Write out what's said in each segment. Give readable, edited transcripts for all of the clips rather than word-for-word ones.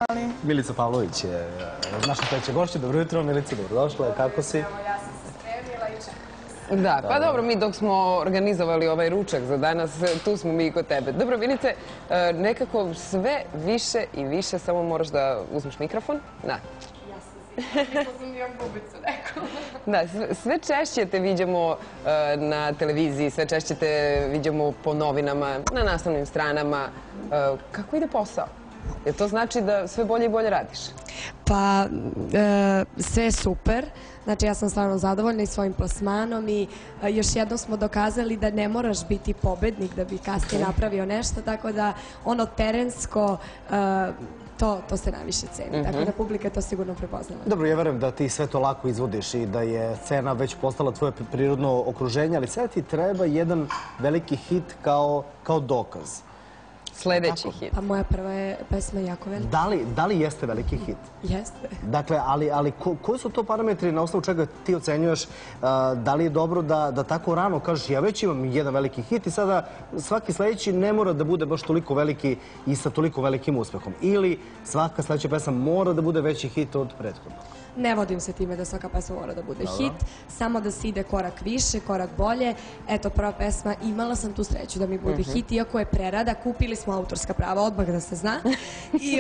Milica Pavlović je naša treća gošća. Dobro jutro, Milica, dobrodošla. Kako si? Evo, ja sam se spremila i čekam. Da, pa dobro, mi dok smo organizovali ovaj ručak za danas, tu smo mi i kod tebe. Dobro, Milice, nekako sve više i više, samo moraš da uzmeš mikrofon. Da. Mislila sam da imam bubicu neku. Da, sve češće te viđamo na televiziji, sve češće te viđamo po novinama, na naslovnim stranama. Kako ide posao? Jer to znači da sve bolje i bolje radiš? Pa, sve je super. Znači, ja sam stvarno zadovoljna i svojim plasmanom i još jednom smo dokazali da ne moraš biti pobednik da bi kasnije napravio nešto, tako da ono terensko, to se najviše ceni. Tako da publika to sigurno prepoznala. Dobro, ja verujem da ti sve to lako izvodiš i da je scena već postala tvoje prirodno okruženje, ali sada ti treba jedan veliki hit kao dokaz. Sledeći hit. Pa moja prva je pesma jako velika. Da li jeste veliki hit? Jeste. Dakle, ali koji su to parametri na osnovu čega ti ocenjuješ da li je dobro da tako rano kažeš ja već imam jedan veliki hit i sada svaki sledeći ne mora da bude baš toliko veliki i sa toliko velikim uspehom? Ili svaka sledeća pesma mora da bude veći hit od prethodnog? Ne vodim se time da svaka pesma mora da bude hit, samo da se ide korak više, korak bolje. Eto, prva pesma, imala sam tu sreću da mi bude hit, iako je prerada, kupili smo autorska prava, odmah da se zna. I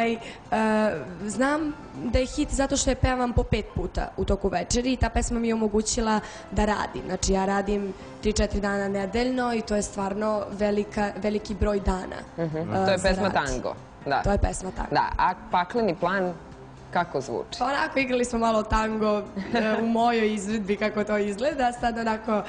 znam da je hit zato što je pevam po 5 puta u toku večeri i ta pesma mi je omogućila da radim. Znači, ja radim 3-4 dana nedeljno i to je stvarno veliki broj dana. To je pesma Tango. To je pesma Tango. Da, a Pakleni plan kako zvuči? Pa onako, igrali smo malo tango u mojoj izvedbi kako to izgleda. Sad onako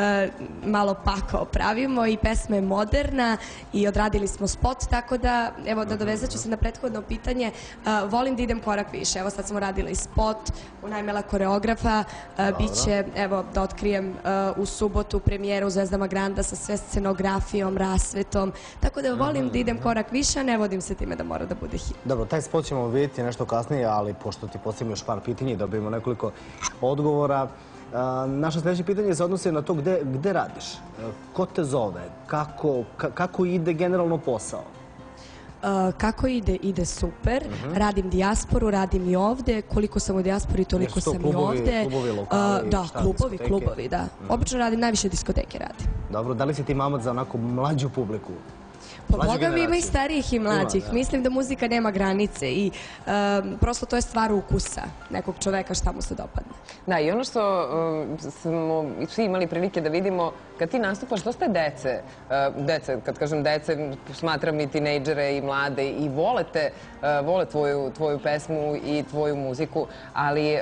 malo pakao pravimo i pesma je moderna i odradili smo spot, tako da, evo, dovezat ću se na prethodno pitanje. Volim da idem korak više. Evo, sad smo radili spot, unajmila koreografa. Biće, evo, da otkrijem u subotu premijera u Zvezdama Granda sa sve scenografijom, rasvetom. Tako da volim da idem korak više, a ne vodim se time da mora da bude hit. Dobro, taj spot ćemo vidjeti nešto kasnije, ali pošto ti postavimo još par pitanja i dobijemo nekoliko odgovora, naše sljedeće pitanje se odnosi na to gde radiš, ko te zove, kako ide generalno posao? Kako ide? Ide super. Radim dijasporu, radim i ovde. Koliko sam u dijaspori, toliko sam i ovde. Klubovi, lokali, da, klubovi, da. Obično radim, najviše diskoteke radim. Dobro, da li si ti mamac za onako mlađu publiku? Po Boga mi ima i starijih i mlađih. Mislim da muzika nema granice i prosto to je stvar ukusa nekog čoveka šta mu se dopadne. Da, i ono što smo svi imali prilike da vidimo, kad ti nastupaš, dosta je dece, kad kažem dece, smatram i tinejdžere i mlade i vole tvoju pesmu i tvoju muziku, ali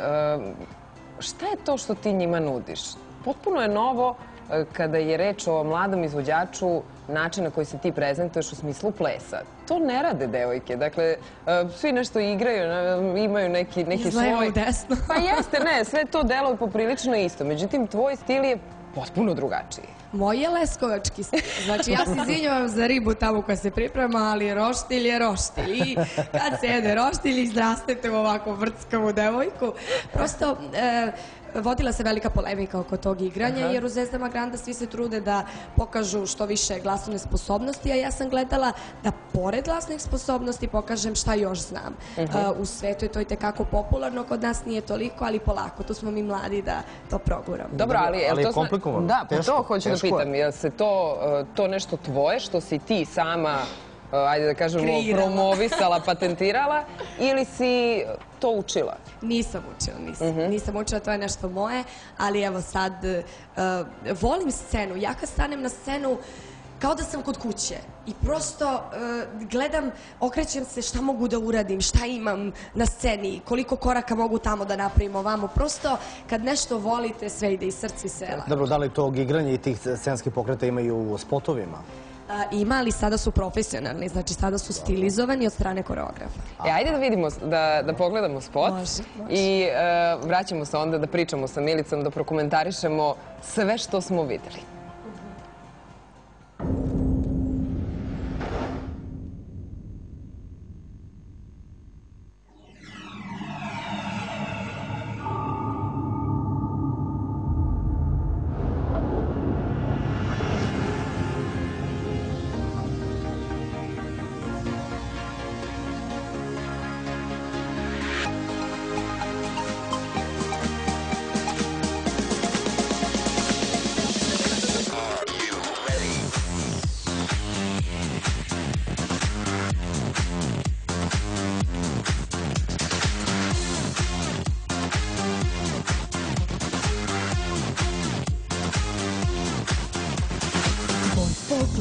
šta je to što ti njima nudiš? Potpuno je novo kada je reč o mladom izvođaču, način na koji se ti prezentuješ u smislu plesa. To ne rade devojke. Dakle, svi nešto igraju, imaju neki svoj... Izgledaju desno. Pa jeste, ne, sve to delo je poprilično isto. Međutim, tvoj stil je potpuno drugačiji. Moj je leskovački stil. Znači, ja se izvinjavam za ribu tamo koja se priprema, ali roštilj je roštilj. I kad se jede roštilj, izrastete u ovako vrtskavu devojku. Prosto... Vodila se velika polemika oko tog igranja, jer u Zvezdama Granda svi se trude da pokažu što više glasovne sposobnosti, a ja sam gledala da pored glasnih sposobnosti pokažem šta još znam. U svetu je to i tekako popularno, kod nas nije toliko, ali polako, tu smo mi mladi da to proguramo. Dobro, ali je komplikovano. Da, pa to hoću da pitam, je li se to nešto tvoje, što si ti sama, ajde da kažemo, promovisala, patentirala, ili si to učila? Nisam učila, to je nešto moje, ali evo sad, volim scenu. Ja kad stanem na scenu, kao da sam kod kuće i prosto gledam, okrećem se šta mogu da uradim, šta imam na sceni, koliko koraka mogu tamo da napravim ovamo. Prosto kad nešto volite, sve ide iz srca i sela. Dobro, da li tog igranja i tih scenskih pokreta imaju u spotovima? Ima, ali sada su profesionalni, znači sada su stilizovani od strane koreografa. Ajde da vidimo, da pogledamo spot i vraćamo se onda da pričamo sa Milicom, da prokomentarišemo sve što smo videli.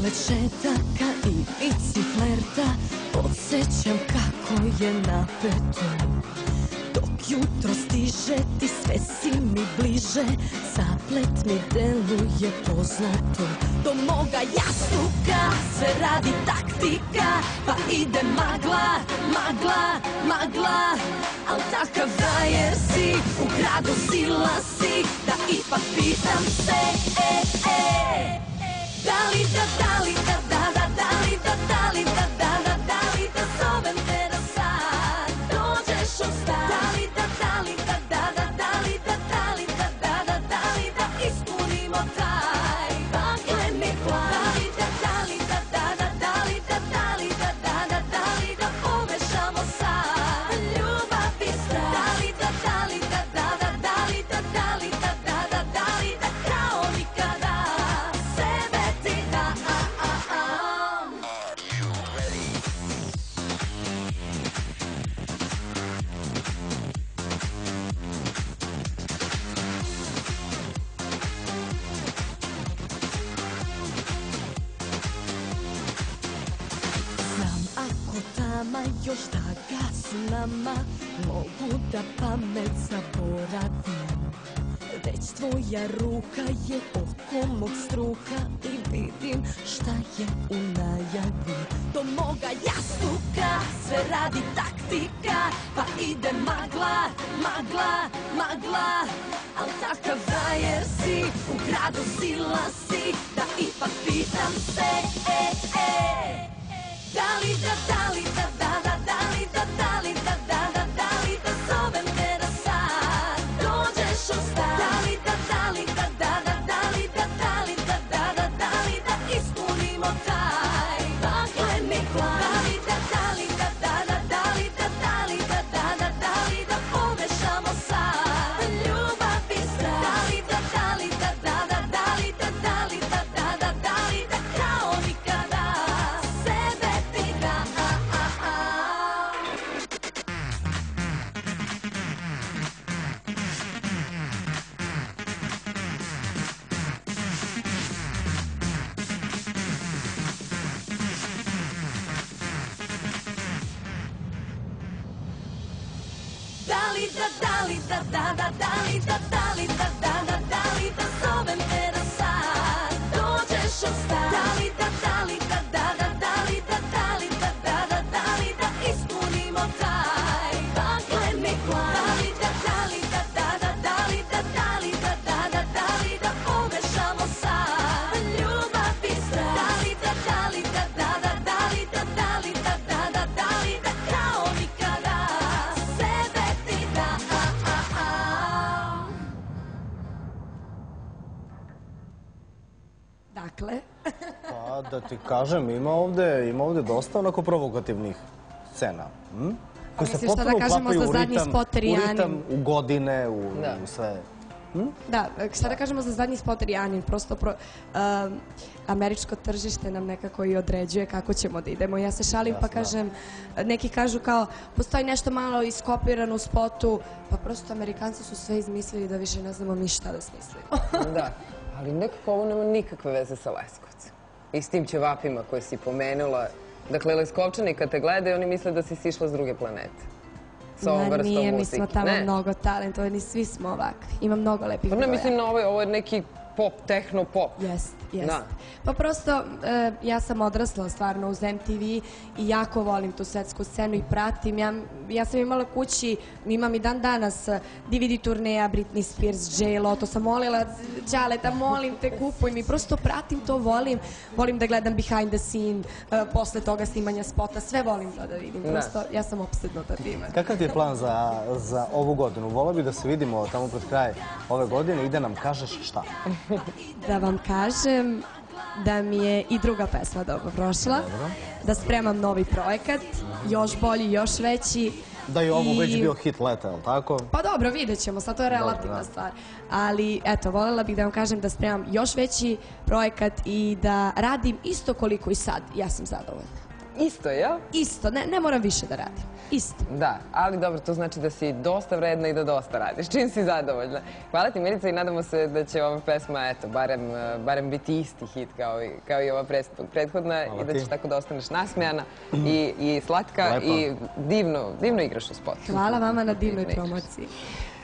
pored šetaka i vici flerta, podsjećam kako je napeto. Dok jutro stiže, ti sve si mi bliže, zaplet mi deluje poznato. Do moga jastuka sve radi taktika, pa ide magla, magla, magla. Al takav frajer si, u gradu sila si, da ipak pitam se, da li da, da li da, da li da, da li da, da li da zovem te na sad, dođeš u stan. Da li da, da li da, da li da, da li da ispunimo taj bakleni plan. Da li da, da li da, da li da pomešamo sad ljubav i strah. Da li da, da li da, da li da kao nikada sebe ti dam. Znam ako tama još da gasi nama, mogu da pamet zaboravim. Već tvoja ruka je oko mog struka i vidim šta je u najavi. Do moga jastuka sve radi taktika, pa ide magla, magla, magla. Al takav frajer si, u gradu sila si, da ipak pitam se, da li da, da li da, da li da, da li da, da li da zovem te na sad, dođeš u stan. Da li da, da li da, da li da, da li da ispunimo taj bakleni plan. Da li da, da li da, da li da pomešamo sad ljubav i strah. Da li da, da li da kao nikada sebe ti dam. Da li da, da li da, li da zovem te na sad, dođeš u stan. Da li da, li da ispunimo taj bakleni plan. Da li da, li da pomešamo sad ljubav i strah. Da li da, li da kao nikada sebe ti dam. Dakle, Pa da ti kažem, ima ovde dosta onako provokativnih scena. Koje se misliš šta da potpuno kažemo uklapaju za zadnji spot u Rijanin? ritam, u godine, u sve. da, šta da kažemo za zadnji spot Rijanin, prosto američko tržište nam nekako i određuje kako ćemo da idemo. Ja se šalim pa kažem, neki kažu kao postoji nešto malo iskopirano u spotu, pa prosto Amerikanci su sve izmislili da više ne znamo mi šta da smislimo. Da, ali nekako ovo nema nikakve veze sa Leskovcem. I s tim ćevapima koje si pomenula. Dakle, Leskovčani kad te gledaju, oni misle da si sišla s druge planete. Sa ovom vrstom muzike. Nije, mi smo tamo mnogo talentovani, svi smo ovakvi. Ima mnogo lepih Pa broja. ne mislim na ovo je neki pop, tehno pop. Jest. Pa prosto, ja sam odrasla stvarno uz MTV i jako volim tu svetsku scenu i pratim. Ja sam imala kući, imam i dan danas DVD turneja Britney Spears, J.Lo, to sam molila Đaleta, molim te, kupuj mi, prosto pratim to, volim da gledam behind the scene, posle toga snimanja spota, sve volim to da vidim, prosto ja sam opsednuta time. Kakav ti je plan za ovu godinu? Volio bi da se vidimo tamo pred kraj ove godine i da nam kažeš šta? Da vam kažem da mi je i druga pesma dobro prošla, da spremam novi projekat, još bolji, još veći. Da je ovo već bio hit leta, je li tako? Pa dobro, vidjet ćemo, sad to je relativna stvar. Ali, eto, voljela bih da vam kažem da spremam još veći projekat i da radim isto koliko i sad. Ja sam zadovoljna. Isto, jel? Isto, ne moram više da radim. Isto. Da, ali dobro, to znači da si dosta vredna i da dosta radiš. Čim si zadovoljna. Hvala ti, Milica, i nadamo se da će ova pesma, eto, barem biti isti hit kao i ova prethodna i da ćeš tako da ostaneš nasmejana i slatka i divno igraš u spotu. Hvala vama na divnoj promociji.